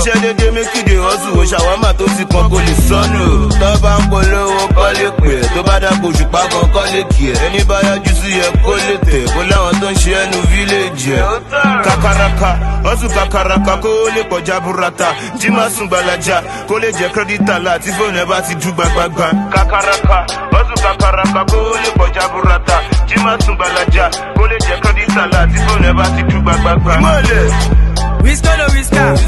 ṣiṣẹ́ dédé mékìdè ọ̀sùn òṣàwámà tó ti kan kò lè sọnù. tó bá ń polówó kọ́ lè pè é tó bá dàpọ̀ òṣùpá kan kọ́ lè kì ẹ́. ẹni bá yájú sí yẹ kó lè tẹ̀ kó láwọn tó ń ṣe ẹnu fíléèjì ẹ̀. kakaraka ọ̀sùn kakaraka kó lè pọ̀ jaburata jí má sùn gbalaja kó lè jẹ́ kírẹ́dítà láti fóònù ẹ bá ti dú gbagbagba. kakaraka ọ̀sùn kakaraka kó lè pọ̀ jaburata jí má sùn gbalaja kó lè jẹ́ kírẹ́dítà láti fóònù ẹ bá ti dú gbagbagba. Whisker no whisker,